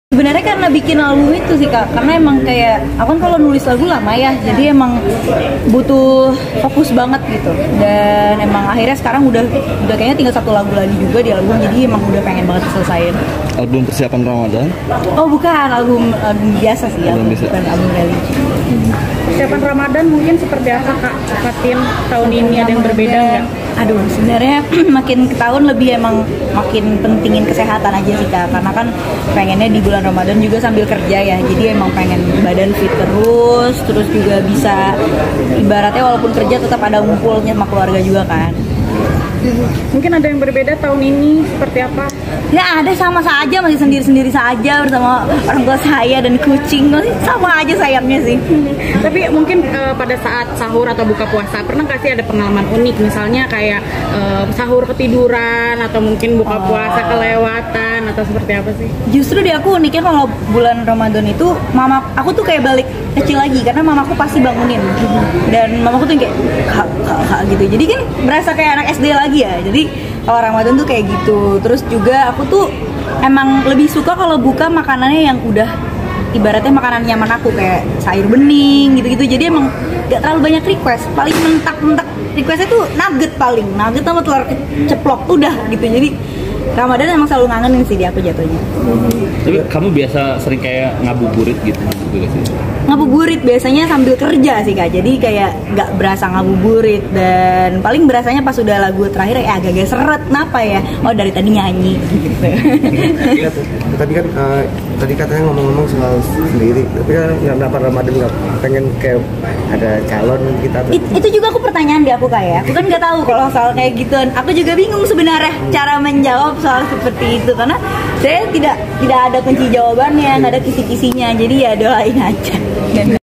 Sebenarnya karena bikin album itu sih Kak, karena emang kayak aku kan kalau nulis lagu lama ya, jadi emang butuh fokus banget gitu. Dan emang akhirnya sekarang udah kayaknya tinggal satu lagu lagi juga di album, jadi emang udah pengen banget selesaiin. Album persiapan Ramadan? Oh bukan, album biasa sih, bukan album religi. Persiapan Ramadan mungkin seperti apa Kak Fatin tahun ini, ada yang berbeda nggak? Aduh, sebenarnya makin ke tahun lebih emang makin pentingin kesehatan aja sih Kak, karena kan pengennya di bulan Ramadan juga sambil kerja ya, jadi emang pengen badan fit terus juga bisa ibaratnya walaupun kerja tetap ada ngumpulnya sama keluarga juga kan. Mungkin ada yang berbeda tahun ini seperti apa? Ya ada, sama saja, masih sendiri-sendiri saja bersama orang tua saya dan kucing, masih sama aja sayapnya sih. Tapi mungkin pada saat sahur atau buka puasa pernah nggak sih ada pengalaman unik, misalnya kayak sahur ketiduran atau mungkin buka puasa kelewatan atau seperti apa sih? Justru di aku uniknya kalau bulan Ramadan itu mama aku tuh kayak balik kecil lagi, karena mamaku pasti bangunin dan mamaku tuh kayak kak gitu, jadi kan berasa kayak anak SD lagi ya. Jadi kalau Ramadan tuh kayak gitu. Terus juga aku tuh emang lebih suka kalau buka makanannya yang udah ibaratnya makanan nyaman aku, kayak sayur bening gitu-gitu. Jadi emang gak terlalu banyak request, paling mentak-mentak requestnya tuh nugget sama telur ceplok udah gitu. Jadi Ramadan emang selalu ngangenin sih di aku jatuhnya. Tapi kamu biasa sering kayak ngabuburit gitu sih? Ngabuburit biasanya sambil kerja sih Kak, jadi kayak nggak berasa ngabuburit, dan paling berasanya pas udah lagu terakhir ya agak-agak seret, kenapa ya? Oh dari tadi nyanyi gitu. Tadi kan tadi katanya ngomong-ngomong soal sendiri, tapi kan kenapa Ramadan nggak pengen kayak ada calon kita? Itu juga aku pertanyaan di aku kayak, aku kan nggak tahu kalau soal kayak gituan. Aku juga bingung sebenarnya cara menjawab soal seperti itu, karena saya tidak ada kunci jawabannya, nggak ada kisi-kisinya, jadi ya doain aja.